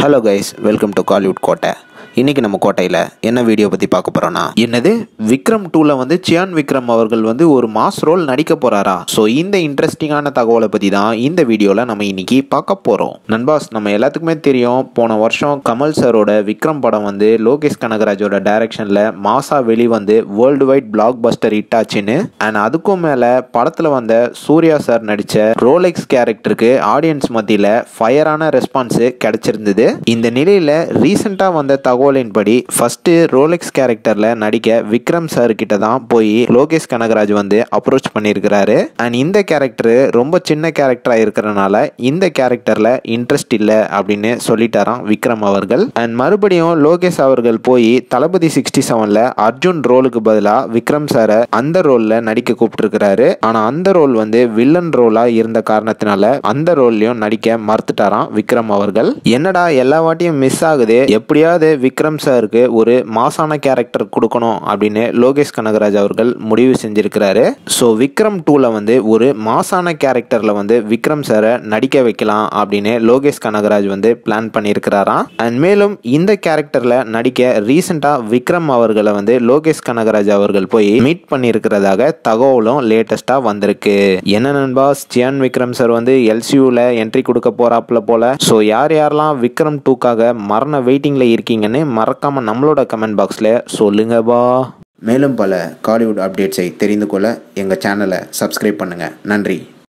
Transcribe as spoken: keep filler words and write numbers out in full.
Hello guys, welcome to Kollywood Kotta. இன்னைக்கு நம்ம கோட்டையில் என்ன வீடியோ பற்றி பார்க்க போகிறோன்னா, என்னது விக்ரம் டூவில் வந்து சியான் விக்ரம் அவர்கள் வந்து ஒரு மாஸ் ரோல் நடிக்க போகிறாரா? ஸோ இந்த இன்ட்ரெஸ்டிங்கான தகவலை பற்றி தான் இந்த வீடியோவில் நம்ம இன்னைக்கு பார்க்க போகிறோம். நண்பாஸ், நம்ம எல்லாத்துக்குமே தெரியும், போன வருஷம் கமல் சாரோட விக்ரம் படம் வந்து லோகேஷ் கனகராஜோட டைரக்ஷனில் மாசா வெளிவந்து worldwide blockbuster hit ஆச்சுன்னு. அண்ட் அதுக்கும் மேலே படத்தில் வந்த சூர்யா சார் நடித்த ரோலெக்ஸ் கேரக்டருக்கு ஆடியன்ஸ் மத்தியில் ஃபயரான ரெஸ்பான்ஸு கிடைச்சிருந்தது. இந்த நிலையில் ரீசெண்டாக வந்த தகவல் படி ஃபர்ஸ்ட் ரோலெக்ஸ் கேரக்டர்ல நடிக்க விக்ரம் சார் கிட்ட தான் போய் லோகேஷ் கனகராஜ் வந்து அப்ரோச் பண்ணியிருக்கிறாரு. அண்ட் இந்த கேரக்டர் ரொம்ப சின்ன கேரக்டரா இருக்கிறனால இந்த கேரக்டர்ல இன்ட்ரெஸ்ட் இல்லை அப்படின்னு சொல்லிட்டாராம் விக்ரம் அவர்கள். அண்ட் மறுபடியும் லோகேஷ் அவர்கள் போய் தளபதி சிக்ஸ்டி செவன்ல அர்ஜுன் ரோலுக்கு பதிலாக விக்ரம் சாரை அந்த ரோல்ல நடிக்க கூப்பிட்டு. ஆனா அந்த ரோல் வந்து வில்லன் ரோலா இருந்த காரணத்தினால அந்த ரோல்லையும் நடிக்க மறுத்துட்டாராம் விக்ரம் அவர்கள். என்னடா எல்லா வாட்டியும் மிஸ் ஆகுது, எப்படியாவது விக்ரம் சாருக்கு ஒரு மாசான கேரக்டர் கொடுக்கணும் அப்படின்னு லோகேஷ் கனகராஜ் அவர்கள் முடிவு செஞ்சிருக்கிறாரு. ஸோ விக்ரம் டூல வந்து ஒரு மாசான கேரக்டர்ல வந்து விக்ரம் சாரை நடிக்க வைக்கலாம் அப்படின்னு லோகேஷ் கனகராஜ் வந்து பிளான் பண்ணியிருக்கிறாராம். அண்ட் மேலும் இந்த கேரக்டர்ல நடிக்க ரீசெண்டா விக்ரம் அவர்களை வந்து லோகேஷ் கனகராஜ் அவர்கள் போய் மீட் பண்ணியிருக்கிறதாக தகவலும் லேட்டஸ்டா வந்திருக்கு. என்ன நண்பாஸ், சியான் விக்ரம் சார் வந்து எல்சியூல என்ட்ரி கொடுக்க போறாப்ல போல. ஸோ யார் யாரெல்லாம் விக்ரம் டூக்காக மரண வெயிட்டிங்ல இருக்கீங்கன்னு மறக்காம நம்மளோட கமெண்ட் பாக்ஸ்ல சொல்லுங்க பா. மேலும் பல காலிவுட் அப்டேட்ஸை தெரிந்து கொள்ள எங்க சேனலை சப்ஸ்கிரைப் பண்ணுங்க. நன்றி.